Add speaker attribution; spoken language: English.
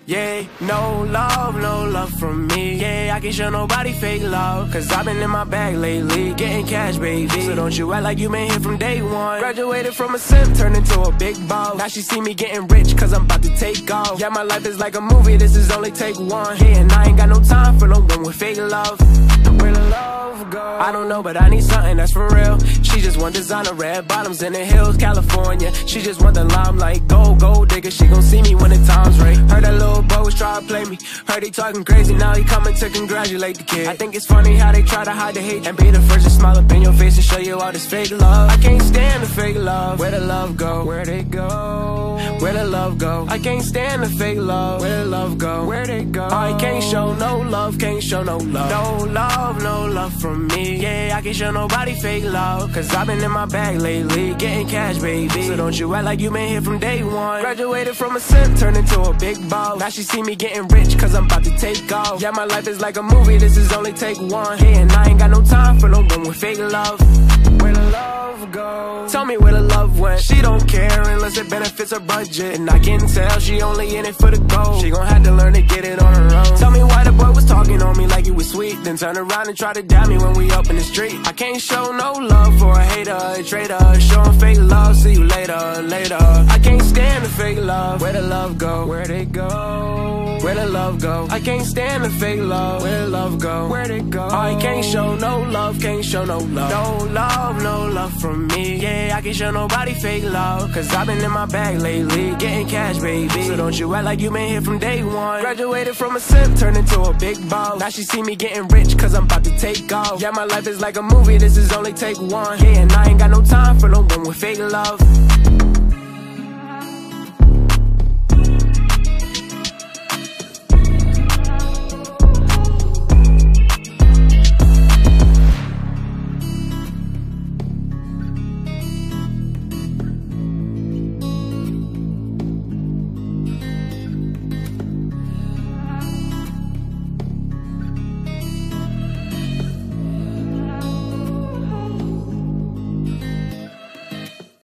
Speaker 1: Yeah, no love from me. Yeah, I can't show nobody fake love, cause I've been in my bag lately, getting cash, baby. So don't you act like you been here from day one. Graduated from a simp, turned into a big boss. Now she see me getting rich, cause I'm about to take off. Yeah, my life is like a movie, this is only take one. Yeah, and I ain't got no time for no one with fake love. Where the love go? I don't know, but I need something that's for real. She just want designer, red bottoms in the hills, California. She just want the limelight, gold digger. She gon' see me when the time's right. Heard that little boy was try to play me. Heard he talking crazy, now he coming to congratulate the kid. I think it's funny how they try to hide the hate and be the first to smile up in your face and show you all this fake love. I can't stand the fake love. Where the love go? Where'd it go? Where the love go? I can't stand the fake love. Where the love go? Where'd it go? I can't show no love, can't show no love. No love from me. Yeah, I can't show nobody fake love, cause I've been in my bag lately, getting cash, baby. So don't you act like you been here from day one. Graduated from a simp, turned into a big boss. Now she see me getting rich, cause I'm about to take off. Yeah, my life is like a movie, this is only take one. Yeah, and I ain't got no time for no one with fake love. Where the love go? Tell me where the love went. She don't care unless it benefits her budget, and I can tell she only in it for the gold. She gon' have to learn to get it on her own. Tell me why the boy was talking on me like he was sweet, then turn around and try to dab me when we up in the street. I can't show no love for a hater, a traitor. Showing fake love, see you later. I can't stand the fake love. Where the love go? Where'd it go? Where the love go? I can't stand the fake love. Where the love go? Where'd it go? I can't show no love, can't show no love. No love from me. Yeah, I can't show nobody fake love, cause I've been in my bag lately, getting cash, baby. So don't you act like you been here from day one. Graduated from a simp, turned into a big boss. Now she see me getting rich, cause I'm about to take off. Yeah, my life is like a movie, this is only take one. Yeah, and I ain't got no time for no one with fake love.